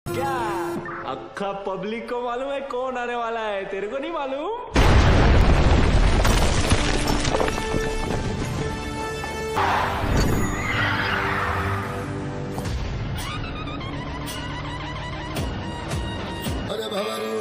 क्या अक्खा पब्लिक को मालूम है कौन आने वाला है, तेरे को नहीं मालूम? अरे भवानी